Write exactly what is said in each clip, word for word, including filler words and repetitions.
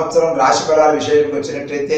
సంవత్సరం రాశి ఫలాల విషయానికి వచ్చినట్లయితే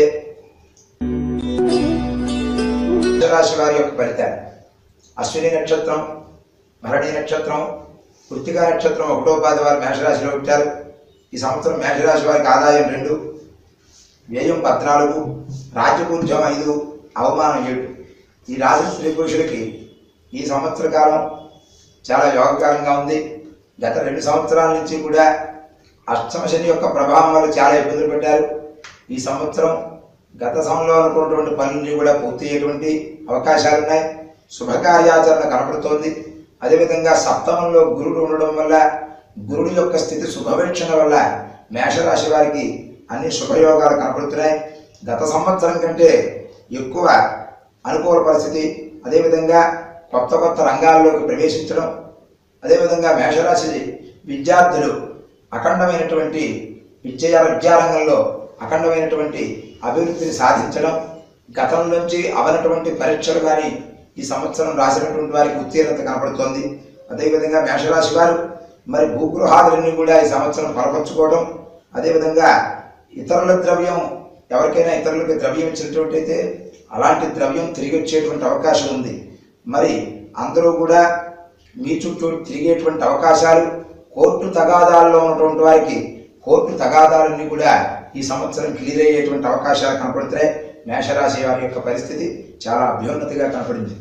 రాశి వారి యొక్క ఫలితాలు అశ్విని నక్షత్రం, భరణి నక్షత్రం, కృత్తికా నక్షత్రం ఒకటో పాద వారు మేషరాశిలో ఉంటారు. ఈ సంవత్సరం మేషరాశి వారికి ఆదాయం రెండు, వ్యయం పద్నాలుగు, రాజ్యపూజ్యం ఐదు, అవమానం ఏడు. ఈ రాశి స్త్రీ పురుషులకి ఈ సంవత్సర కాలం చాలా యోగకరంగా ఉంది. గత రెండు సంవత్సరాల నుంచి కూడా అష్టమ శని యొక్క ప్రభావం వల్ల చాలా ఇబ్బందులు పడ్డారు. ఈ సంవత్సరం గత సమయంలో అనుకున్నటువంటి పనులన్నీ కూడా పూర్తి అయ్యేటువంటి అవకాశాలు ఉన్నాయి. శుభకార్యాచరణ కనపడుతోంది. అదేవిధంగా సప్తమంలో గురుడు ఉండడం వల్ల, గురుడు యొక్క స్థితి శుభవీక్షణ వల్ల మేషరాశి వారికి అన్ని శుభయోగాలు కనపడుతున్నాయి. గత సంవత్సరం కంటే ఎక్కువ అనుకూల పరిస్థితి, అదేవిధంగా కొత్త కొత్త రంగాల్లోకి ప్రవేశించడం, అదేవిధంగా మేషరాశి విద్యార్థులు అఖండమైనటువంటి విద్య విద్యారంగంలో అఖండమైనటువంటి అభివృద్ధిని సాధించడం, గతం నుంచి అవనటువంటి పరీక్షలు కానీ ఈ సంవత్సరం రాసినటువంటి వారికి ఉత్తీర్ణత కనపడుతోంది. అదేవిధంగా మేషరాశి వారు మరి భూగృహాదులన్నీ కూడా ఈ సంవత్సరం బలపరుచుకోవడం, అదేవిధంగా ఇతరుల ద్రవ్యం ఎవరికైనా ఇతరులకు ద్రవ్యం ఇచ్చినటువంటి అయితే అలాంటి ద్రవ్యం తిరిగి వచ్చేటువంటి అవకాశం ఉంది. మరి అందరూ కూడా మీ చుట్టూ తిరిగేటువంటి అవకాశాలు, కోర్టు తగాదాల్లో ఉన్నటువంటి వారికి కోర్టు తగాదాలన్నీ కూడా ఈ సంవత్సరం క్లియర్ అయ్యేటువంటి అవకాశాలు కనపడుతున్నాయి. మేషరాశి వారి యొక్క పరిస్థితి చాలా అభ్యున్నతిగా కనపడింది.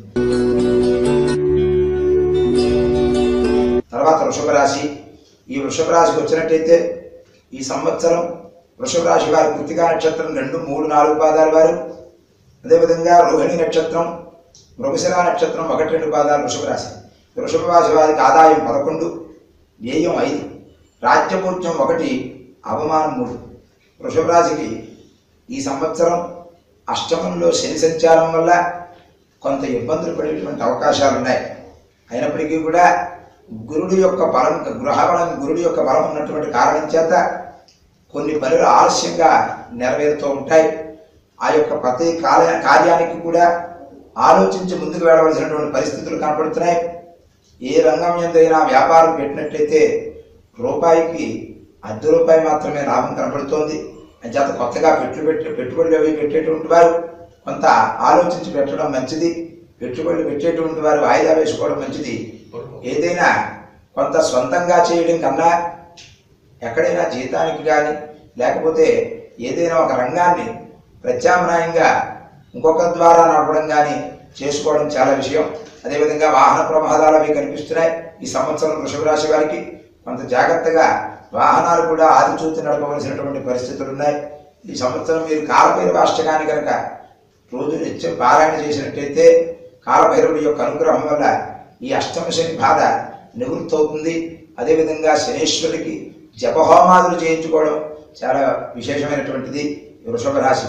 తర్వాత వృషభ రాశి. ఈ వృషభ రాశికి వచ్చినట్టయితే ఈ సంవత్సరం వృషభ రాశి వారి కృత్తికా నక్షత్రం రెండు మూడు నాలుగు పాదాలు వారు, అదేవిధంగా రోహిణి నక్షత్రం, మృగశిర నక్షత్రం ఒకటి రెండు పాదాలు వృషభ రాశి. వృషభ రాశి వారికి ఆదాయం పదకొండు, వ్యయం ఐదు, రాజ్యపూజ్యం ఒకటి, అవమానం మూడు. వృషభ రాశికి ఈ సంవత్సరం అష్టమంలో శని సంచారం వల్ల కొంత ఇబ్బందులు పడేటువంటి అవకాశాలు ఉన్నాయి. అయినప్పటికీ కూడా గురుడు యొక్క బలం, గృహబలం గురుడు యొక్క బలం ఉన్నటువంటి కారణం చేత కొన్ని పనులు ఆలస్యంగా నెరవేరుతూ ఉంటాయి. ఆ యొక్క ప్రతి కార్య కార్యానికి కూడా ఆలోచించి ముందుకు వెళ్ళవలసినటువంటి పరిస్థితులు కనపడుతున్నాయి. ఏ రంగం ఎందైనా వ్యాపారం పెట్టినట్లయితే రూపాయికి అర్ధ రూపాయి మాత్రమే లాభం కనపడుతోంది. అంచేత కొత్తగా పెట్టుబడి పెట్టి పెట్టుబడులు అవి పెట్టేటువంటి వారు కొంత ఆలోచించి పెట్టడం మంచిది. పెట్టుబడులు పెట్టేటువంటి వారు వాయిదా వేసుకోవడం మంచిది. ఏదైనా కొంత సొంతంగా చేయడం కన్నా ఎక్కడైనా జీతానికి కానీ లేకపోతే ఏదైనా ఒక రంగాన్ని ప్రత్యామ్నాయంగా ఇంకొక ద్వారా నడపడం కానీ చేసుకోవడం చాలా విషయం. అదేవిధంగా వాహన ప్రమాదాలు అవి కనిపిస్తున్నాయి. ఈ సంవత్సరం వృషభ రాశి వారికి కొంత జాగ్రత్తగా వాహనాలు కూడా ఆదిచూతి నడపవలసినటువంటి పరిస్థితులు ఉన్నాయి. ఈ సంవత్సరం మీరు కాలభైరవ అష్టకాన్ని కనుక రోజు నిత్యం పారాయణ చేసినట్టయితే కాలభైరవుడి యొక్క అనుగ్రహం వల్ల ఈ అష్టమ శని బాధ నివృత్తి అవుతుంది. అదేవిధంగా శనేశ్వరుడికి జపహోమాదులు చేయించుకోవడం చాలా విశేషమైనటువంటిది వృషభ రాశి.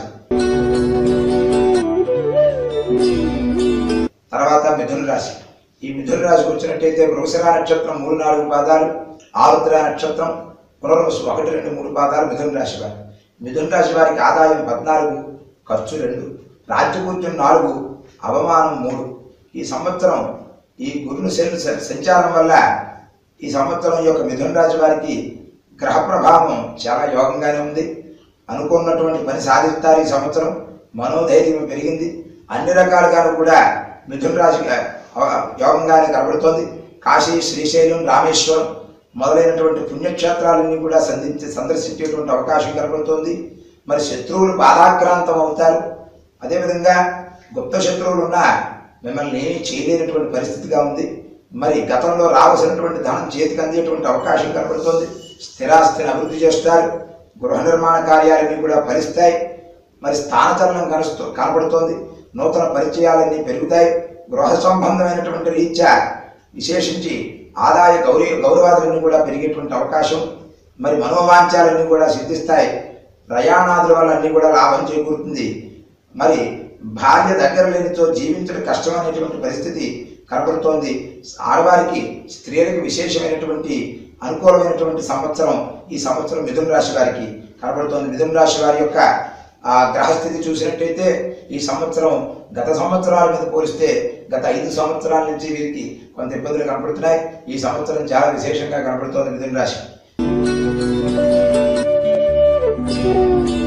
తర్వాత మిథున రాశి. ఈ మిథున రాశికి వచ్చినట్టయితే మృగశిర నక్షత్రం మూడు నాలుగు పాదాలు, ఆరుద్ర నక్షత్రం, పునర్వసు ఒకటి రెండు మూడు పాదాలు మిథున రాశి వారు. మిథున రాశి వారికి ఆదాయం పద్నాలుగు, ఖర్చు రెండు, రాజ్యపూజ్యం నాలుగు, అవమానం మూడు. ఈ సంవత్సరం ఈ గురుని సంచారం వల్ల ఈ సంవత్సరం యొక్క మిథున రాశి వారికి గ్రహ ప్రభావం చాలా యోగంగానే ఉంది. అనుకున్నటువంటి పని సాధిస్తారు. ఈ సంవత్సరం మనోధైర్యం పెరిగింది. అన్ని రకాలుగాను కూడా మిథున రాశి యోగంగానే కనబడుతోంది. కాశీ, శ్రీశైలం, రామేశ్వరం మొదలైనటువంటి పుణ్యక్షేత్రాలన్నీ కూడా సంధించి సందర్శించేటువంటి అవకాశం కనబడుతోంది. మరి శత్రువులు బాధాక్రాంతం అవుతారు. అదేవిధంగా గుప్త శత్రువులు ఉన్న మిమ్మల్ని ఏమీ చేయలేనటువంటి పరిస్థితిగా ఉంది. మరి గతంలో రావాల్సినటువంటి ధనం చేతికి అందేటువంటి అవకాశం కనబడుతోంది. స్థిరాస్తిని అభివృద్ధి చేస్తారు. గృహ నిర్మాణ కార్యాలన్నీ కూడా ఫలిస్తాయి. మరి స్థానచలనం కనుస్తూ కనబడుతోంది. నూతన పరిచయాలన్నీ పెరుగుతాయి. గృహ సంబంధమైనటువంటి రీత్యా విశేషించి ఆదాయ గౌరవ గౌరవాదులన్నీ కూడా పెరిగేటువంటి అవకాశం, మరి మనోవాంఛాలన్నీ కూడా సిద్ధిస్తాయి. ప్రయాణాదుల వల్ల అన్నీ కూడా లాభం చేకూరుతుంది. మరి భార్య దగ్గర లేనితో జీవించడం కష్టమైనటువంటి పరిస్థితి కనబడుతోంది. ఆడవారికి, స్త్రీలకు విశేషమైనటువంటి అనుకూలమైనటువంటి సంవత్సరం ఈ సంవత్సరం మిథున రాశి వారికి కనబడుతోంది. మిథున రాశి వారి యొక్క ఆ గ్రహస్థితి చూసినట్టయితే ఈ సంవత్సరం గత సంవత్సరాల మీద పోలిస్తే గత ఐదు సంవత్సరాల నుంచి వీరికి కొంత ఇబ్బందులు కనబడుతున్నాయి. ఈ సంవత్సరం చాలా విశేషంగా కనబడుతోంది మిథున రాశి.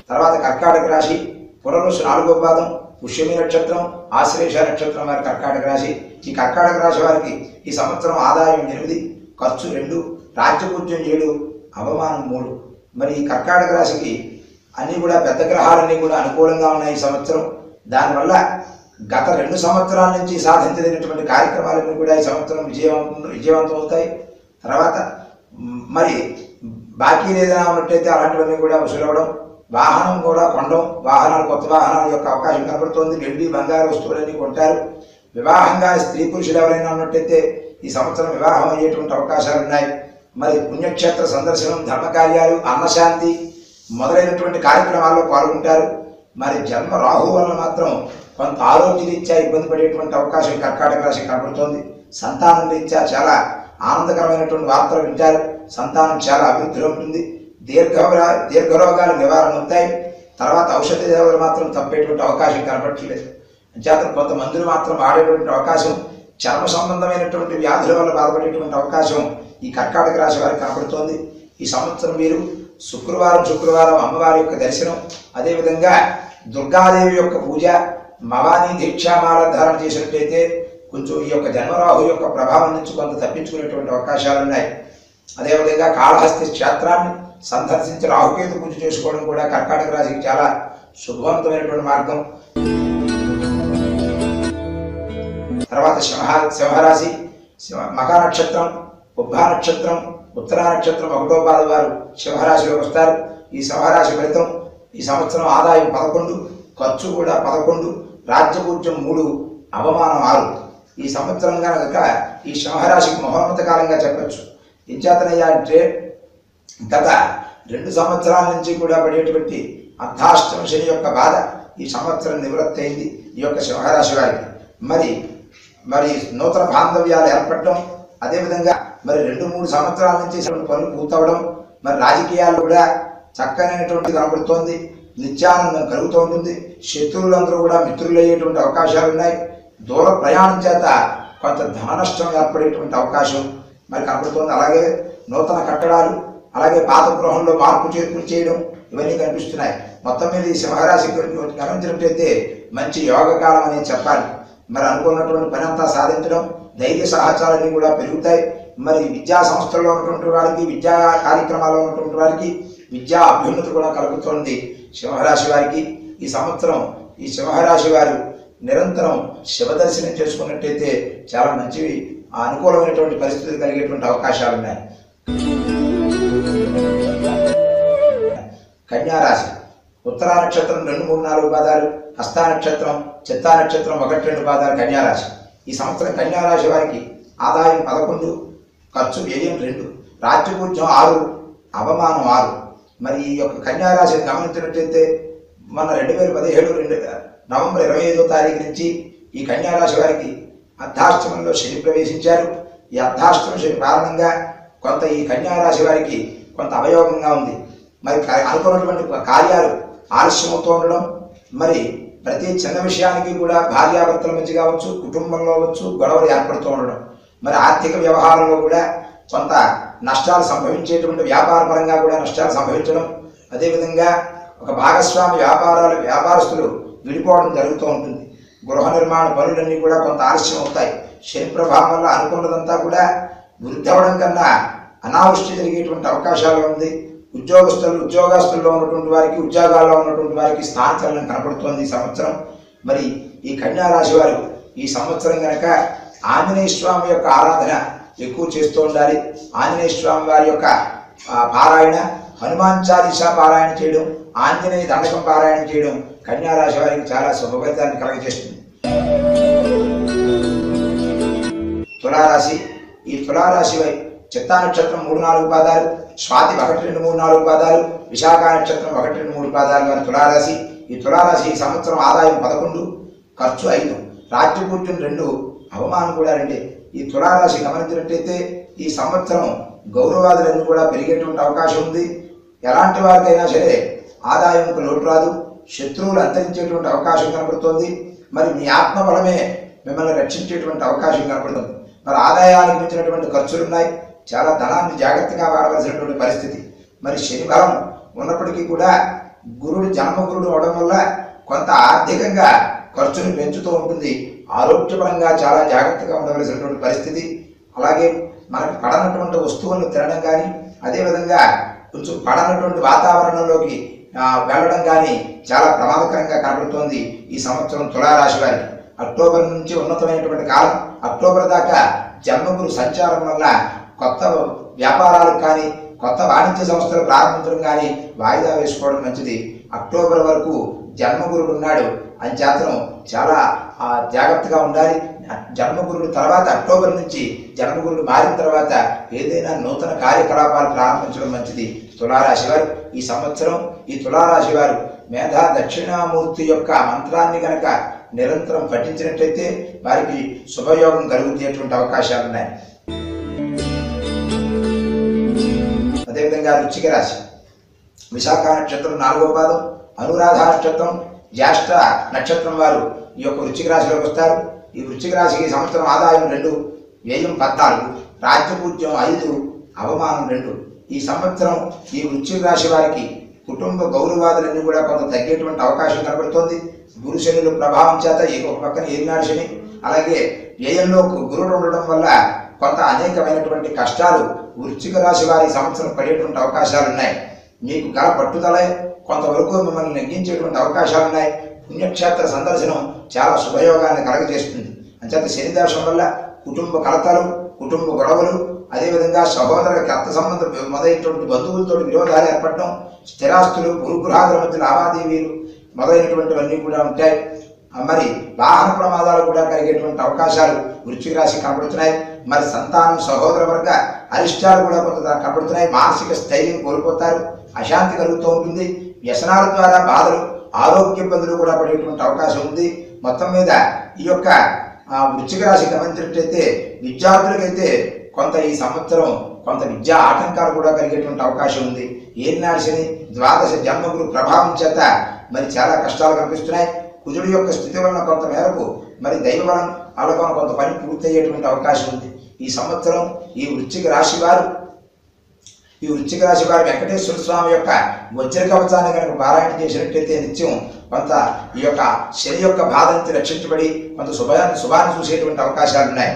తర్వాత కర్కాటక రాశి పునర్వసు నాలుగో పాదం పుష్యమి నక్షత్రం ఆశ్లేష నక్షత్రం వారి కర్కాటక రాశి. ఈ కర్కాటక రాశి వారికి ఈ సంవత్సరం ఆదాయం ఎనిమిది, ఖర్చు రెండు, రాజ్యపూజ్యం ఏడు, అవమానం మూడు. మరి ఈ కర్కాటక రాశికి అన్నీ కూడా పెద్ద గ్రహాలన్నీ కూడా అనుకూలంగా ఉన్నాయి ఈ సంవత్సరం. దానివల్ల గత రెండు సంవత్సరాల నుంచి సాధించలేనటువంటి కార్యక్రమాలన్నీ కూడా ఈ సంవత్సరం విజయవంతం విజయవంతం అవుతాయి. తర్వాత మరి బాకీ ఏదైనా ఉన్నట్టయితే అలాంటివన్నీ కూడా వసూలవడం, వాహనం కూడా కొనడం, వాహనాలు కొత్త వాహనాల యొక్క అవకాశం కనబడుతోంది. వెండి బంగారు వస్తువులన్నీ కొంటారు. వివాహంగా స్త్రీ పురుషులు ఎవరైనా ఉన్నట్టయితే ఈ సంవత్సరం వివాహం అయ్యేటువంటి అవకాశాలు ఉన్నాయి. మరి పుణ్యక్షేత్ర సందర్శనం, ధర్మకార్యాలు, అన్నశాంతి మొదలైనటువంటి కార్యక్రమాల్లో పాల్గొంటారు. మరి జన్మ రాహు వల్ల మాత్రం కొంత ఆరోగ్య రీత్యా ఇబ్బంది పడేటువంటి అవకాశం కర్కాటక రాశి కనబడుతోంది. సంతానం రీత్యా చాలా ఆనందకరమైనటువంటి వార్తలు వింటారు. సంతానం చాలా అభివృద్ధిలో ఉంటుంది. దీర్ఘ దీర్ఘరోగాలు నివారణ అవుతాయి. తర్వాత ఔషధ సేవలు మాత్రం తప్పేటువంటి అవకాశం కనపడట్లేదు. చేత కొంత మందులు మాత్రం వాడేటువంటి అవకాశం, చర్మ సంబంధమైనటువంటి వ్యాధుల వల్ల బాధపడేటువంటి అవకాశం ఈ కర్కాటక రాశి వారికి కనబడుతోంది. ఈ సంవత్సరం మీరు శుక్రవారం శుక్రవారం అమ్మవారి యొక్క దర్శనం, అదేవిధంగా దుర్గాదేవి యొక్క పూజ, భవానీ దీక్షామాల ధారణ చేసినట్టయితే కొంచెం ఈ యొక్క జన్మరాహు యొక్క ప్రభావం నుంచి కొంత తప్పించుకునేటువంటి అవకాశాలు ఉన్నాయి. అదేవిధంగా కాళహస్తి క్షేత్రాన్ని సందర్శించి రాహుకేతు పూజ చేసుకోవడం కూడా కర్కాటక రాశికి చాలా శుభవంతమైనటువంటి మార్గం. తర్వాత సింహ సింహరాశి మఖ నక్షత్రం, ఉబ్బా నక్షత్రం, ఉత్తరా నక్షత్రం ఒకటో పాద వారు సింహరాశిలోకి వస్తారు. ఈ సింహరాశి ఫలితం ఈ సంవత్సరం ఆదాయం పదకొండు, ఖర్చు కూడా పదకొండు, రాజ్యపూజ్యం మూడు, అవమానం ఆరు. ఈ సంవత్సరం కనుక ఈ సింహరాశికి మహోన్నత కాలంగా చెప్పచ్చు. ఇంచేతనయ్యా అంటే గత రెండు సంవత్సరాల నుంచి కూడా పడేటువంటి అర్ధాష్టమ శని యొక్క బాధ ఈ సంవత్సరం నివృత్తి అయింది ఈ యొక్క సింహరాశి వారికి. మరి మరి నూతన బాంధవ్యాలు ఏర్పడడం, అదేవిధంగా మరి రెండు మూడు సంవత్సరాల నుంచి పనులు పూర్తవడం, మరి రాజకీయాలు కూడా చక్కనైనటువంటి కనబడుతోంది. నిత్యానందం కలుగుతూ ఉంటుంది. శత్రువులందరూ కూడా మిత్రులు అయ్యేటువంటి అవకాశాలు ఉన్నాయి. దూర ప్రయాణం చేత కొంత ధన నష్టం ఏర్పడేటువంటి అవకాశం మరి కనబడుతోంది. అలాగే నూతన కట్టడాలు, అలాగే పాత గృహంలో మార్పు చేర్పులు చేయడం ఇవన్నీ కనిపిస్తున్నాయి. మొత్తం మీద ఈ సింహరాశి గమనించినట్లయితే మంచి యోగకాలం అనేది చెప్పాలి. మరి అనుకున్నటువంటి పని అంతా సాధించడం, ధైర్య సహచారాన్ని కూడా పెరుగుతాయి. మరి విద్యా సంస్థల్లో ఉన్నటువంటి వారికి, విద్యా కార్యక్రమాల్లో ఉన్నటువంటి వారికి విద్యా అభ్యున్నతి కూడా కలుగుతుంది సింహరాశి వారికి. ఈ సంవత్సరం ఈ సింహరాశి వారు నిరంతరం శివదర్శనం చేసుకున్నట్టయితే చాలా మంచివి, అనుకూలమైనటువంటి పరిస్థితులు కలిగేటువంటి అవకాశాలు ఉన్నాయి. కన్యారాశి ఉత్తరా నక్షత్రం రెండు మూడు నాలుగు పాదాలు, హస్తా నక్షత్రం, చిత్తా నక్షత్రం ఒకటి రెండు పాదాలు కన్యారాశి. ఈ సంవత్సరం కన్యారాశి వారికి ఆదాయం పదకొండు, ఖర్చు వ్యయం రెండు, రాజ్యపూజ్యం ఆరు, అవమానం ఆరు. మరి ఈ యొక్క కన్యారాశిని గమనించినట్లయితే మన రెండు వేల పదిహేడు రెండు నవంబర్ ఇరవై ఐదో తారీఖు నుంచి ఈ కన్యారాశి వారికి అర్ధాష్టమంలో శని ప్రవేశించారు. ఈ అర్ధాష్టమ శని కారణంగా కొంత ఈ కన్యారాశి వారికి కొంత అవయోగంగా ఉంది. మరి అనుకున్నటువంటి కార్యాలు ఆలస్యమవుతూ ఉండడం, మరి ప్రతి చిన్న విషయానికి కూడా భార్యాభర్తల మధ్య కావచ్చు, కుటుంబంలో అవచ్చు గొడవలు ఏర్పడుతూ ఉండడం, మరి ఆర్థిక వ్యవహారంలో కూడా కొంత నష్టాలు సంభవించేటువంటి వ్యాపార పరంగా కూడా నష్టాలు సంభవించడం, అదేవిధంగా ఒక భాగస్వామి వ్యాపారాలు వ్యాపారస్తులు విడిపోవడం జరుగుతూ ఉంటుంది. గృహ నిర్మాణ పనులన్నీ కూడా కొంత ఆలస్యం అవుతాయి. శని ప్రభావం వల్ల అనుకున్నదంతా కూడా వృద్ధి అవ్వడం కన్నా అనావృష్టి జరిగేటువంటి అవకాశాలు ఉంది. ఉద్యోగస్తులు ఉద్యోగస్తుల్లో ఉన్నటువంటి వారికి, ఉద్యోగాల్లో ఉన్నటువంటి వారికి స్థానచలనం కనపడుతోంది ఈ సంవత్సరం. మరి ఈ కన్యారాశి వారు ఈ సంవత్సరం కనుక ఆంజనేయ స్వామి యొక్క ఆరాధన ఎక్కువ చేస్తూ ఉండాలి. ఆంజనేయ స్వామి వారి యొక్క పారాయణ, హనుమాన్ చాలీసా పారాయణ చేయడం, ఆంజనేయ దండకం పారాయణ చేయడం కన్యారాశి వారికి చాలా శుభఫలితాన్ని కలగజేస్తుంది. తులారాశి ఈ తులారాశి వై చిత్తా నక్షత్రం మూడు నాలుగు పాదాలు, స్వాతి ఒకటి రెండు మూడు నాలుగు పాదాలు, విశాఖ నక్షత్రం ఒకటి రెండు మూడు పాదాలు వారి తులారాశి. ఈ తులారాశి ఈ సంవత్సరం ఆదాయం పదకొండు, ఖర్చు ఐదు, రాజ్యపూజ్యం రెండు, అవమానం కూడా రెండే. ఈ తులారాశి గమనించినట్టయితే ఈ సంవత్సరం గౌరవాదులన్నీ కూడా పెరిగేటువంటి అవకాశం ఉంది. ఎలాంటి వారికైనా సరే ఆదాయంకు లోటు రాదు, శత్రువులు అంతరించేటువంటి అవకాశం కనబడుతోంది. మరి మీ ఆత్మబలమే మిమ్మల్ని రక్షించేటువంటి అవకాశం కనబడుతుంది. మరి ఆదాయానికి మించినటువంటి ఖర్చులు ఉన్నాయి. చాలా ధనాన్ని జాగ్రత్తగా వాడవలసినటువంటి పరిస్థితి. మరి శని బలం ఉన్నప్పటికీ కూడా గురుడు జన్మగురుడు అవడం వల్ల కొంత ఆర్థికంగా ఖర్చును పెంచుతూ ఉంటుంది. ఆరోగ్యపరంగా చాలా జాగ్రత్తగా ఉండవలసినటువంటి పరిస్థితి. అలాగే మనకు పడనటువంటి వస్తువులను తినడం కానీ, అదేవిధంగా కొంచెం పడనటువంటి వాతావరణంలోకి వెళ్ళడం కానీ చాలా ప్రమాదకరంగా కనబడుతోంది ఈ సంవత్సరం తులారాశి వారికి. అక్టోబర్ నుంచి ఉన్నతమైనటువంటి కాలం. అక్టోబర్ దాకా జన్మగురు సంచారం వల్ల కొత్త వ్యాపారాలకు కానీ, కొత్త వాణిజ్య సంస్థలు ప్రారంభించడం కానీ వాయిదా వేసుకోవడం మంచిది. అక్టోబర్ వరకు జన్మగురుడు ఉన్నాడు అని చేతను చాలా జాగ్రత్తగా ఉండాలి. జన్మగురుడు తర్వాత అక్టోబర్ నుంచి జన్మగురుడు మారిన తర్వాత ఏదైనా నూతన కార్యకలాపాలు ప్రారంభించడం మంచిది. తులారాశి వారు ఈ సంవత్సరం ఈ తులారాశి వారు మేధా దక్షిణామూర్తి యొక్క మంత్రాన్ని కనుక నిరంతరం పఠించినట్లయితే వారికి శుభయోగం కలుగుతున్నటువంటి అవకాశాలు ఉన్నాయి. అదేవిధంగా వృశ్చిక రాశి విశాఖ నక్షత్రం నాలుగో పాదం, అనురాధ నక్షత్రం, జ్యేష్ఠ నక్షత్రం వారు ఈ యొక్క వృశ్చిక రాశిలోకి వస్తారు. ఈ వృశ్చిక రాశికి సంవత్సరం ఆదాయం రెండు, వ్యయం పద్నాలుగు, రాజ్యపూజ్యం ఐదు, అవమానం రెండు. ఈ సంవత్సరం ఈ వృశ్చిక రాశి వారికి కుటుంబ గౌరవాదులన్నీ కూడా కొంత తగ్గేటువంటి అవకాశం కనబడుతోంది. గురు శనుల ప్రభావం చేత ఒక పక్కన ఏలినాడు శని, అలాగే వ్యయంలో గురుడు ఉండడం వల్ల కొంత అనేకమైనటువంటి కష్టాలు వృశ్చిక రాశి వారి సంవత్సరం పడేటువంటి అవకాశాలు ఉన్నాయి. మీకు గల పట్టుదలే కొంతవరకు మిమ్మల్ని నెగ్గించేటువంటి అవకాశాలు ఉన్నాయి. పుణ్యక్షేత్ర సందర్శనం చాలా శుభయోగాన్ని కలగజేస్తుంది. అంచేత శనిదోషం వల్ల కుటుంబ కలతలు, కుటుంబ గొడవలు, అదేవిధంగా సహోదర రక్త సంబంధం మొదలైనటువంటి బంధువులతో విరోధాలు ఏర్పడటం, స్థిరాస్తులు, గురుగృహాదుల మధ్య లావాదేవీలు మొదలైనటువంటివన్నీ కూడా ఉంటాయి. మరి వాహన ప్రమాదాలు కూడా కలిగేటువంటి అవకాశాలు వృశ్చిక రాశి కనబడుతున్నాయి. మరి సంతానం, సహోదర వర్గ అరిష్టాలు కూడా కొంత కనబడుతున్నాయి. మానసిక స్థైర్యం కోల్పోతారు, అశాంతి కలుగుతూ ఉంటుంది. వ్యసనాల ద్వారా బాధలు, ఆరోగ్య ఇబ్బందులు కూడా పడేటువంటి అవకాశం ఉంది. మొత్తం మీద ఈ యొక్క వృశ్చిక రాశి గమనించినట్లయితే విద్యార్థులకైతే కొంత ఈ సంవత్సరం కొంత విద్యా ఆటంకాలు కూడా కలిగేటువంటి అవకాశం ఉంది. ఏలినాడు శని, ద్వాదశ జన్మగురు ప్రభావం చేత మరి చాలా కష్టాలు కనిపిస్తున్నాయి. కుజుడి యొక్క స్థితి వలన కొంత మేరకు మరి దైవబలం వాళ్ళకు కొంత పని పూర్తయ్యేటువంటి అవకాశం ఉంది. ఈ సంవత్సరం ఈ వృశ్చిక రాశి వారు ఈ వృశ్చిక రాశి వారు వెంకటేశ్వర స్వామి యొక్క వజ్ర కవచాన్ని కనుక పారాయణ చేసినట్లయితే నిత్యం కొంత ఈ యొక్క శని యొక్క బాధ నుంచి రక్షించబడి కొంత శుభాన్ని శుభాన్ని చూసేటువంటి అవకాశాలు ఉన్నాయి.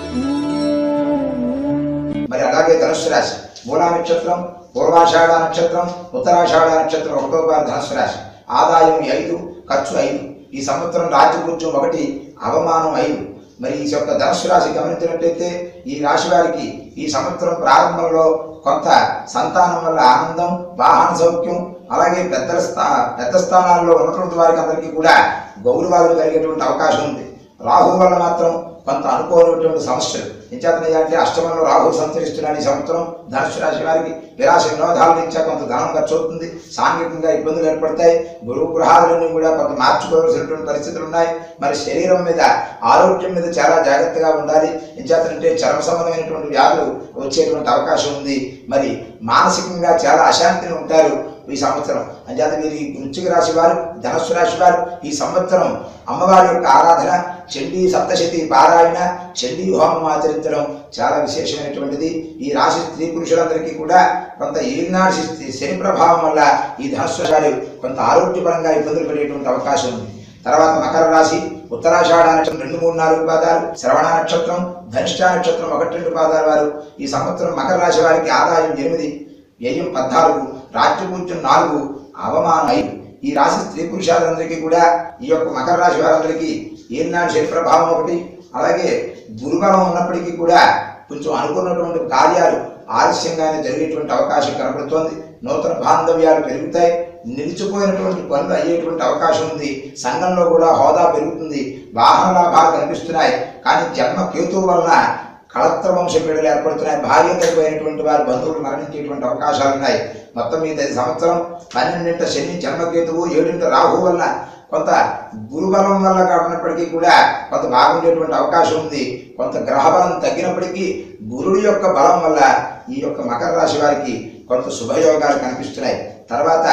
మరి అలాగే ధనుస్సు రాశి మూలా నక్షత్రం, పూర్వాషాఢ నక్షత్రం, ఉత్తరాషాఢ నక్షత్రం ఒకటో వారు ధనుస్సు రాశి. ఆదాయం ఐదు, ఖర్చు ఐదు. ఈ సంవత్సరం రాజ్యపూజ్యం ఒకటి, అవమానం ఐదు. మరి ఈ యొక్క ధనుస్సు రాశి గమనించినట్లయితే ఈ రాశి వారికి ఈ సంవత్సరం ప్రారంభంలో కొంత సంతానం వల్ల ఆనందం, వాహన సౌఖ్యం, అలాగే పెద్దల స్థా పెద్ద స్థానాల్లో ఉన్నటువంటి వారికి అందరికీ కూడా గౌరవాలు కలిగేటువంటి అవకాశం ఉంది. రాహు వల్ల మాత్రం కొంత అనుకోనటువంటి సమస్యలు ఎంచేతనంటే అష్టమంలో రాహు సంచరిస్తున్నాడు. ఈ సంవత్సరం ధనుసు రాశి వారికి విలాస వినోదాల నుంచి కొంత ధనం ఖర్చు అవుతుంది, సాంఘికంగా ఇబ్బందులు ఏర్పడతాయి. గురువు గృహాలన్నీ కూడా కొంత మార్చుకోవాల్సినటువంటి పరిస్థితులు ఉన్నాయి. మరి శరీరం మీద, ఆరోగ్యం మీద చాలా జాగ్రత్తగా ఉండాలి. ఎంచేతనంటే చర్మ సంబంధమైనటువంటి వ్యాధులు వచ్చేటువంటి అవకాశం ఉంది. మరి మానసికంగా చాలా అశాంతిని ఉంటారు ఈ సంవత్సరం. అంచేత మీరు ఈ వృశ్చిక రాశి వారు, ధనుస్సు రాశి వారు ఈ సంవత్సరం అమ్మవారి యొక్క ఆరాధన, చండీ సప్తశతి పారాయణ, చండీ హోమం ఆచరించడం చాలా విశేషమైనటువంటిది. ఈ రాశి స్త్రీ పురుషులందరికీ కూడా కొంత ఏలినాడు శని ప్రభావం వల్ల ఈ ధనుస్సు వారు కొంత ఆరోగ్యపరంగా ఇబ్బందులు పడేటువంటి అవకాశం ఉంది. తర్వాత మకర రాశి ఉత్తరాషాఢ నక్షత్రం రెండు మూడు నాలుగు పాదాలు, శ్రవణ నక్షత్రం, ధనిష్ఠ నక్షత్రం ఒకటి రెండు పాదాల వారు ఈ సంవత్సరం మకర రాశి వారికి ఆదాయం ఎనిమిది, వ్యయం పద్నాలుగు, రాజ్యపూజ్యం నాలుగు, అవమానం ఐదు. ఈ రాశి స్త్రీ పురుషులందరికీ కూడా ఈ యొక్క మకర రాశి వారందరికీ ఏలినాడు శని ప్రభావం ఒకటి, అలాగే గురుబలం ఉన్నప్పటికీ కూడా కొంచెం అనుకున్నటువంటి కార్యాలు ఆలస్యంగానే జరిగేటువంటి అవకాశం కనబడుతోంది. నూతన బాంధవ్యాలు పెరుగుతాయి, నిలిచిపోయినటువంటి పనులు అయ్యేటువంటి అవకాశం ఉంది. సంఘంలో కూడా హోదా పెరుగుతుంది, వాహన లాభాలు కనిపిస్తున్నాయి. కానీ జన్మ కేతువు వలన కళత్ర వంశ పీడలు ఏర్పడుతున్నాయి. భార్య తగ్గిపోయినటువంటి వారి బంధువులు మరణించేటువంటి అవకాశాలు ఉన్నాయి. మొత్తం మీద ఈ సంవత్సరం పన్నెండింట శని జన్మకేతువు, ఏడింట రాహు వల్ల కొంత గురుబలం వల్ల కాకున్నప్పటికీ కూడా కొంత బాగుండేటువంటి అవకాశం ఉంది. కొంత గ్రహబలం తగ్గినప్పటికీ గురుడు యొక్క బలం వల్ల ఈ యొక్క మకర రాశి వారికి కొంత శుభయోగాలు కనిపిస్తున్నాయి. తర్వాత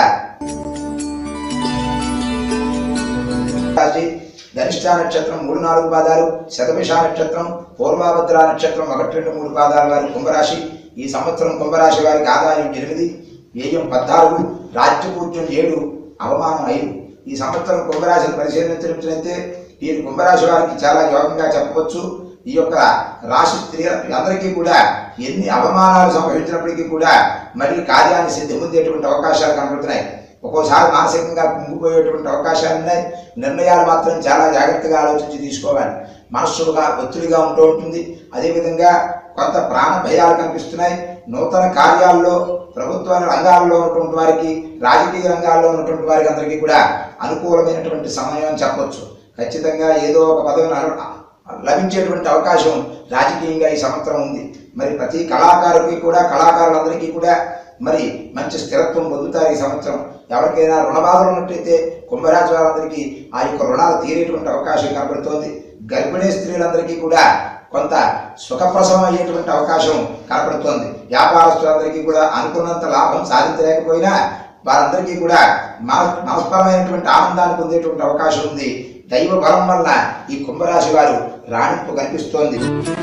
ధనిష్ఠ నక్షత్రం మూడు నాలుగు పాదాలు, శతభిష నక్షత్రం, పూర్వాభద్ర నక్షత్రం ఒకటి రెండు మూడు పాదాల వారి కుంభరాశి. ఈ సంవత్సరం కుంభరాశి వారికి ఆదాయం ఎనిమిది, వ్యయం పద్నాలుగు, రాజ్యపూజ్యం ఏడు, అవమానం ఐదు. ఈ సంవత్సరం కుంభరాశిని పరిశీలించినట్లయితే ఈ కుంభరాశి వారికి చాలా యోగంగా చెప్పవచ్చు. ఈ యొక్క రాశి స్త్రీలందరికీ కూడా ఎన్ని అవమానాలు సంభవించినప్పటికీ కూడా మళ్ళీ కార్యాన్ని సిద్ధి పొందేటువంటి అవకాశాలు కనబడుతున్నాయి. ఒక్కోసారి మానసికంగా కుంగిపోయేటువంటి అవకాశాలు ఉన్నాయి. నిర్ణయాలు మాత్రం చాలా జాగ్రత్తగా ఆలోచించి తీసుకోవాలి. మనస్సుగా ఒత్తిడిగా ఉంటూ ఉంటుంది. అదేవిధంగా కొంత ప్రాణ భయాలు కనిపిస్తున్నాయి. నూతన కార్యాల్లో ప్రభుత్వ రంగాల్లో ఉన్నటువంటి వారికి, రాజకీయ రంగాల్లో ఉన్నటువంటి వారికి అందరికీ కూడా అనుకూలమైనటువంటి సమయం అని చెప్పవచ్చు. ఖచ్చితంగా ఏదో ఒక పదవి లభించేటువంటి అవకాశం రాజకీయంగా ఈ సంవత్సరం ఉంది. మరి ప్రతి కళాకారుడికి కూడా, కళాకారులందరికీ కూడా మరి మంచి స్థిరత్వం పొందుతారు ఈ సంవత్సరం. ఎవరికైనా రుణ బాధలు ఉన్నట్టయితే కుంభరాశి వారందరికీ ఆ యొక్క రుణాలు తీరేటువంటి అవకాశం కనబడుతోంది. గర్భిణీ స్త్రీలందరికీ కూడా కొంత సుఖప్రసవం అయ్యేటువంటి అవకాశం కనబడుతోంది. వ్యాపారస్తులందరికీ కూడా అనుకున్నంత లాభం సాధించలేకపోయినా వారందరికీ కూడా మనస్పరమైనటువంటి ఆనందాన్ని పొందేటువంటి అవకాశం ఉంది. దైవ బలం వల్ల ఈ కుంభరాశి వారు రాణింపు కనిపిస్తోంది.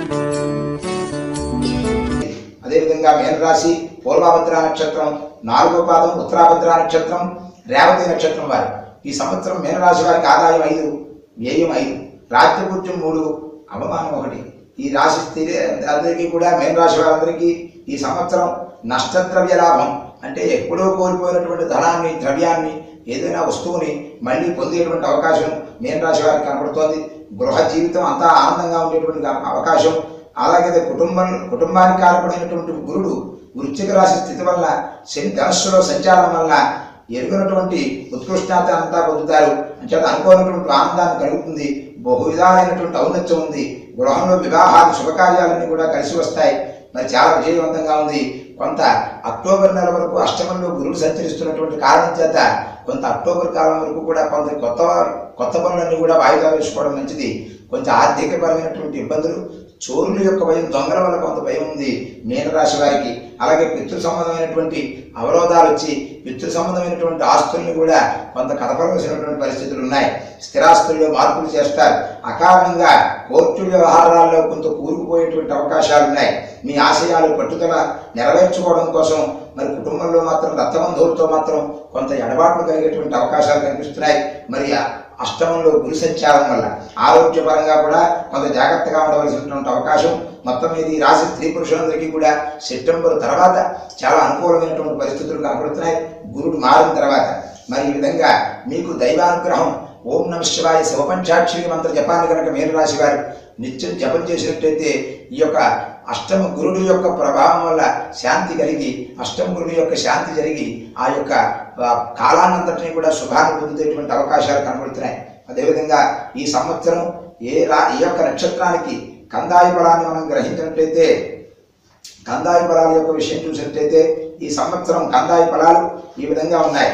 అదేవిధంగా మీనరాశి పూర్వభద్ర నక్షత్రం నాలుగో పాదం, ఉత్తరాభద్ర నక్షత్రం, రేవతి నక్షత్రం వారు ఈ సంవత్సరం మీనరాశి వారికి ఆదాయం ఐదు, వ్యయం ఐదు, రాజ్యపూజ్యం మూడు, అవమానం ఒకటి. ఈ రాశి స్త్రీ అందరికీ కూడా మీనరాశి వారందరికీ ఈ సంవత్సరం నష్టద్రవ్య లాభం అంటే ఎప్పుడో కోల్పోయినటువంటి ధనాన్ని, ద్రవ్యాన్ని, ఏదైనా వస్తువుని మళ్ళీ పొందేటువంటి అవకాశం మీనరాశి వారికి కనబడుతోంది. గృహ జీవితం అంతా ఆనందంగా ఉండేటువంటి అవకాశం. అలాగే కుటుంబం కుటుంబానికి కారపడినటువంటి గురుడు వృశ్చిక రాశి స్థితి వల్ల, శని ధనుస్సులో సంచారం వల్ల ఎరుగునటువంటి ఉత్కృష్ణత అంతా పొందుతారు. అంచేత అనుకోనటువంటి ఆనందాన్ని కలుగుతుంది. బహు విధాలైనటువంటి ఔన్నత్యం ఉంది. గృహంలో వివాహాలు, శుభకార్యాలన్నీ కూడా కలిసి వస్తాయి. మరి చాలా విజయవంతంగా ఉంది. కొంత అక్టోబర్ నెల వరకు అష్టమంలో గురుడు సంచరిస్తున్నటువంటి కారణం చేత కొంత అక్టోబర్ కాలం వరకు కూడా కొంత కొత్త కొత్త పనులన్నీ కూడా వాయిదా వేసుకోవడం మంచిది. కొంచెం ఆర్థికపరమైనటువంటి ఇబ్బందులు, చోరుల యొక్క భయం, దొంగల వల్ల కొంత భయం ఉంది మీనరాశి వారికి. అలాగే పితృ సంబంధమైనటువంటి అవరోధాలు వచ్చి పితృ సంబంధమైనటువంటి ఆస్తుల్ని కూడా కొంత కదపవలసినటువంటి పరిస్థితులు ఉన్నాయి. స్థిరాస్తుల్లో మార్పులు చేస్తారు. అకారణంగా కోర్టు వ్యవహారాల్లో కొంత కూరుకుపోయేటువంటి అవకాశాలు ఉన్నాయి. మీ ఆశయాలు, పట్టుదల నెరవేర్చుకోవడం కోసం మరి కుటుంబంలో మాత్రం రక్తబంధువులతో మాత్రం కొంత ఎడబాట్లు కలిగేటువంటి అవకాశాలు కనిపిస్తున్నాయి. మరి అష్టమంలో గురు సంచారం వల్ల ఆరోగ్యపరంగా కూడా కొంత జాగ్రత్తగా ఉండవలసినటువంటి అవకాశం. మొత్తం మీద ఈ రాశి స్త్రీ పురుషులందరికీ కూడా సెప్టెంబర్ తర్వాత చాలా అనుకూలమైనటువంటి పరిస్థితులు కనబడుతున్నాయి గురుడు మారిన తర్వాత. మరి ఈ విధంగా మీకు దైవానుగ్రహం ఓం నమ శివాయ శివపంచాక్షరి మంత్ర జపాన్ని కనుక మీనరాశి వారు నిత్యం జపం చేసినట్టయితే ఈ యొక్క అష్టమ గురుడు యొక్క ప్రభావం వల్ల శాంతి కలిగి, అష్టమ గురుడు యొక్క శాంతి జరిగి ఆ యొక్క కాలాన్నంతటినీ కూడా శుభాన్ని పొందేటువంటి అవకాశాలు కనబడుతున్నాయి. అదేవిధంగా ఈ సంవత్సరం ఏ రా ఈ యొక్క నక్షత్రానికి కందాయి ఫలాన్ని మనం గ్రహించినట్లయితే, కందాయి ఫలాల యొక్క విషయం చూసినట్లయితే ఈ సంవత్సరం కందాయి ఫలాలు ఈ విధంగా ఉన్నాయి.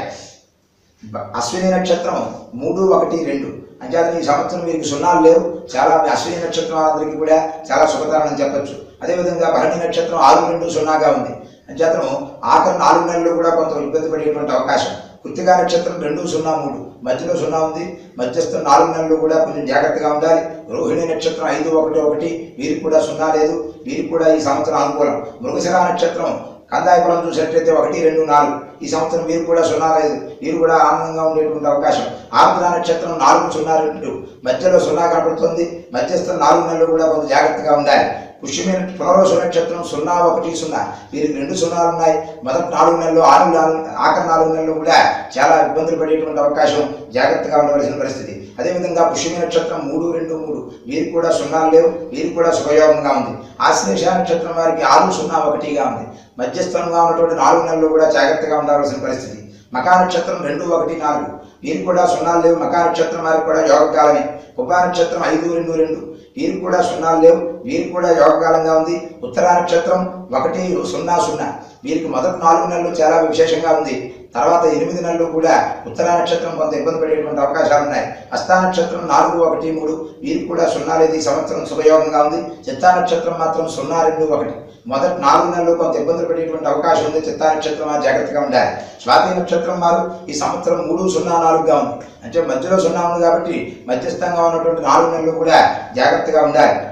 అశ్విని నక్షత్రం మూడు, ఒకటి, రెండు. అంచేత ఈ సంవత్సరం వీరికి సున్నాలు లేవు. చాలా అశ్విని నక్షత్రం వాళ్ళందరికీ కూడా చాలా శుభతరణం చెప్పచ్చు. అదేవిధంగా భరణి నక్షత్రం ఆరు, రెండు, సున్నాగా ఉంది. అంచేతను ఆఖరి నాలుగు నెలలు కూడా కొంత ఇబ్బంది పడేటువంటి అవకాశం. కృత్తికా నక్షత్రం రెండు, సున్నా, మూడు మధ్యలో సున్నా ఉంది. మధ్యస్థం నాలుగు నెలలు కూడా కొంచెం జాగ్రత్తగా ఉండాలి. రోహిణి నక్షత్రం ఐదు, ఒకటి, ఒకటి వీరికి కూడా సున్నా లేదు. వీరికి కూడా ఈ సంవత్సరం అనుకూలం. మృగశిర నక్షత్రం కందాయ ఫలం చూసినట్లయితే ఒకటి, రెండు, నాలుగు ఈ సంవత్సరం వీరు కూడా సున్నా లేదు. వీరు కూడా ఆనందంగా ఉండేటువంటి అవకాశం. ఆర్ద్ర నక్షత్రం నాలుగు, సున్నా, రెండు మధ్యలో సున్నా కనబడుతుంది. మధ్యస్థం నాలుగు నెలలు కూడా కొంత జాగ్రత్తగా ఉండాలి. పుష్యమి పునర్వసు నక్షత్రం సున్నా, ఒకటి, సున్నా వీరికి రెండు సున్నాలు ఉన్నాయి. మొదటి నాలుగు నెలలు, ఆరు నాలుగు ఆఖరి నాలుగు నెలలు కూడా చాలా ఇబ్బందులు పడేటువంటి అవకాశం, జాగ్రత్తగా ఉండవలసిన పరిస్థితి. అదేవిధంగా పుష్యమి నక్షత్రం మూడు, రెండు, మూడు వీరికి కూడా సున్నాలు లేవు. వీరికి కూడా శుభయోగంగా ఉంది. ఆశ్లేష నక్షత్రం వారికి ఆరు, సున్నా, ఒకటిగా ఉంది. మధ్యస్థంగా ఉన్నటువంటి నాలుగు నెలలు కూడా జాగ్రత్తగా ఉండవలసిన పరిస్థితి. మకా నక్షత్రం రెండు, ఒకటి, నాలుగు వీరికి కూడా సున్నాలు లేవు. మకా నక్షత్రం వారికి కూడా యోగకాలమే. ఉపా నక్షత్రం ఐదు, రెండు, రెండు వీరికి కూడా సున్నాలు లేవు. వీరికి కూడా యోగకాలంగా ఉంది. ఉత్తరా నక్షత్రం ఒకటి, సున్నా, సున్నా వీరికి మొదటి నాలుగు నెలలు చాలా విశేషంగా ఉంది. తర్వాత ఎనిమిది నెలలు కూడా ఉత్తరా నక్షత్రం కొంత ఇబ్బంది పడేటువంటి అవకాశాలు ఉన్నాయి. హస్తా నక్షత్రం నాలుగు, ఒకటి, మూడు వీరికి కూడా సున్నా లేదు. ఈ సంవత్సరం శుభయోగంగా ఉంది. చిత్తా నక్షత్రం మాత్రం సున్నా, రెండు, ఒకటి మొదటి నాలుగు నెలలు కొంత ఇబ్బందులు పడేటువంటి అవకాశం ఉంది. చిత్తా నక్షత్రం వారు జాగ్రత్తగా ఉండాలి. స్వాతి నక్షత్రం వారు ఈ సంవత్సరం మూడు, సున్నా, నాలుగుగా ఉంది. అంటే మధ్యలో సున్నా ఉంది కాబట్టి మధ్యస్థంగా ఉన్నటువంటి నాలుగు నెలలు కూడా జాగ్రత్తగా ఉండాలి.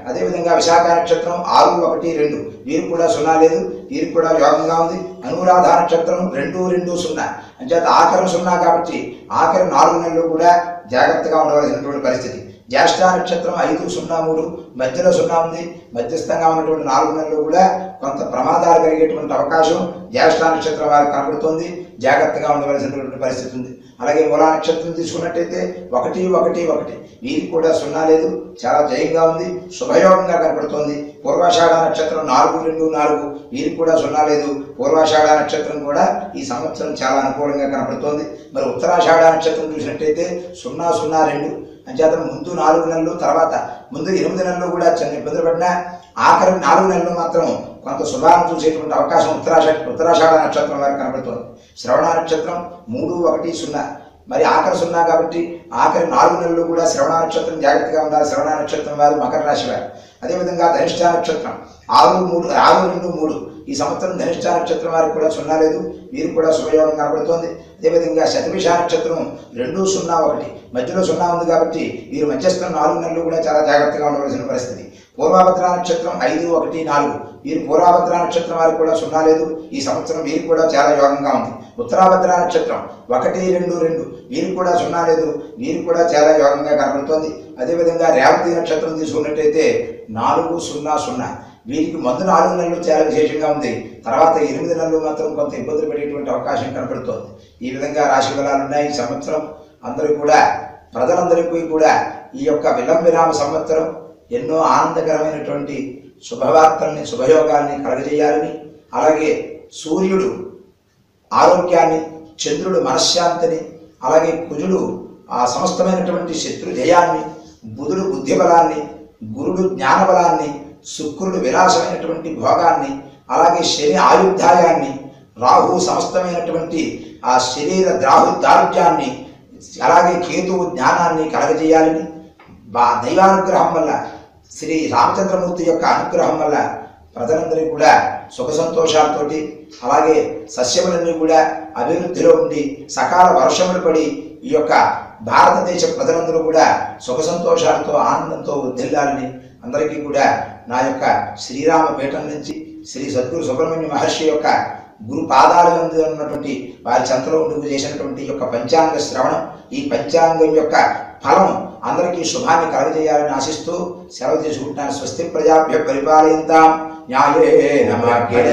అదేవిధంగా విశాఖ నక్షత్రం ఆరు ఒకటి రెండు వీరు కూడా సున్నా లేదు, వీరు కూడా యోగంగా ఉంది. అనురాధ నక్షత్రం రెండు రెండు సున్నా అంచేత ఆఖరి సున్నా కాబట్టి ఆఖరి నాలుగు నెలలు కూడా జాగ్రత్తగా ఉండవలసినటువంటి పరిస్థితి. జ్యేష్ఠ నక్షత్రం ఐదు సున్నా మూడు మధ్యలో సున్నా ఉంది, మధ్యస్థంగా ఉన్నటువంటి నాలుగు నెలలు కూడా కొంత ప్రమాదాలు కలిగేటువంటి అవకాశం జ్యేష్ఠ నక్షత్రం వారికి కనబడుతోంది, జాగ్రత్తగా ఉండవలసినటువంటి పరిస్థితి ఉంది. అలాగే మూలా నక్షత్రం తీసుకున్నట్టయితే ఒకటి ఒకటి ఒకటి వీరికి కూడా సున్నా లేదు, చాలా జయంగా ఉంది, శుభయోగంగా కనపడుతోంది. పూర్వాషాఢ నక్షత్రం నాలుగు రెండు నాలుగు వీరికి కూడా సున్నా లేదు, పూర్వాషాఢ నక్షత్రం కూడా ఈ సంవత్సరం చాలా అనుకూలంగా కనపడుతోంది. మరి ఉత్తరాషాఢ నక్షత్రం చూసినట్టయితే సున్నా సున్నా రెండు అంచేత ముందు నాలుగు నెలలు తర్వాత ముందు ఎనిమిది నెలలు కూడా చిన్న ఇబ్బందులు పడినా ఆఖరి నాలుగు నెలలు మాత్రం కొంత శుభాన్ని చూసేటువంటి అవకాశం ఉత్తరాష ఉత్తరాషాఢ నక్షత్రం వారికి కనబడుతోంది. శ్రవణ నక్షత్రం మూడు ఒకటి సున్నా మరి ఆఖరి సున్నా కాబట్టి ఆఖరి నాలుగు నెలలు కూడా శ్రవణ నక్షత్రం జాగ్రత్తగా ఉండాలి. శ్రవణ నక్షత్రం వారు మకర రాశి వారు. అదేవిధంగా ధనిష్ఠ నక్షత్రం ఆరు మూడు ఆరు రెండు మూడు ఈ సంవత్సరం ధనిష్ఠ నక్షత్రం వారికి కూడా సున్నా లేదు, వీరు కూడా శుభయోగం కనబడుతోంది. అదేవిధంగా శతభిష నక్షత్రం రెండు సున్నా ఒకటి మధ్యలో సున్నా ఉంది కాబట్టి వీరు మధ్యస్థం నాలుగు నెలలు కూడా చాలా జాగ్రత్తగా ఉండవలసిన పరిస్థితి. పూర్వాభద్ర నక్షత్రం ఐదు ఒకటి నాలుగు వీరు పూర్వాభద్ర నక్షత్రం వారికి కూడా సున్నా లేదు, ఈ సంవత్సరం వీరికి కూడా చాలా యోగంగా ఉంది. ఉత్తరాభద్ర నక్షత్రం ఒకటి రెండు రెండు వీరికి కూడా సున్నా లేదు, వీరికి కూడా చాలా యోగంగా కనబడుతోంది. అదేవిధంగా రేవతి నక్షత్రం తీసుకున్నట్టయితే నాలుగు సున్నా సున్నా వీరికి ముందు నాలుగు నెలలు చాలా విశేషంగా ఉంది, తర్వాత ఎనిమిది నెలలు మాత్రం కొంత ఇబ్బందులు పడేటువంటి అవకాశం కనబడుతోంది. ఈ విధంగా రాశి ఫలాలు ఉన్నాయి. ఈ సంవత్సరం అందరూ కూడా ప్రజలందరికీ కూడా ఈ యొక్క విలంబిరామ సంవత్సరం ఎన్నో ఆనందకరమైనటువంటి శుభవార్తల్ని శుభయోగాల్ని కలగజేయాలని, అలాగే సూర్యుడు ఆరోగ్యాన్ని, చంద్రుడు మనశ్శాంతిని, అలాగే కుజుడు ఆ సమస్తమైనటువంటి శత్రు జయాన్ని, బుధుడు బుద్ధిబలాన్ని, గురుడు జ్ఞానబలాన్ని, శుక్రుడు విలాసమైనటువంటి భోగాన్ని, అలాగే శని ఆయుర్దాయాన్ని, రాహు సమస్తమైనటువంటి ఆ శరీర ద్రాహు దారుఢ్యాన్ని, అలాగే కేతువు జ్ఞానాన్ని కలగజేయాలని, బా దైవానుగ్రహం వల్ల శ్రీ రామచంద్రమూర్తి యొక్క అనుగ్రహం వల్ల ప్రజలందరూ కూడా సుఖ సంతోషాలతోటి, అలాగే సస్యములన్నీ కూడా అభివృద్ధిలో ఉండి సకాల వర్షములు పడి ఈ యొక్క భారతదేశ ప్రజలందరూ కూడా సుఖ సంతోషాలతో ఆనందంతో వర్ధిల్లాలని అందరికీ కూడా నా యొక్క శ్రీరామ పీఠం నుంచి శ్రీ సద్గురు సుబ్రహ్మణ్య మహర్షి యొక్క గురు పాదాల మీద ఉన్నటువంటి వారి చెంతలో ఉండి చేసినటువంటి యొక్క పంచాంగ శ్రవణం, ఈ పంచాంగం యొక్క ఫలం అందరికీ శుభాన్ని కలగజేయాలని ఆశిస్తూ సెలవు తీసుకుంటున్నాను. స్వస్తి ప్రజాభ్య పరిపాలయంతాం న్యాయేన మార్గేణ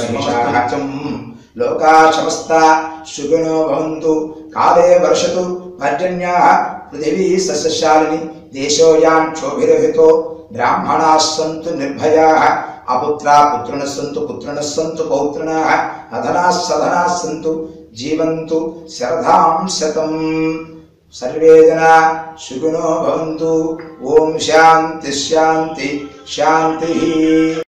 మహిషాః లోకా సమస్తా సుఖినో భవంతు కాలే వర్షతు పర్జన్యాః పృథివీ సస్యశాలిని దేశోయాం క్షోభిరహితో బ్రాహ్మణాः సంతు నిర్భయాः అపుత్రా పుత్రిణः సంతు పుత్రిణः సంతు పౌత్రిణः అధనాः సధనాः సంతు జీవంతు శరదాం శతం. సర్వే జనా సుఖినో భవంతు. ఓం శాంతి శాంతి శాంతి.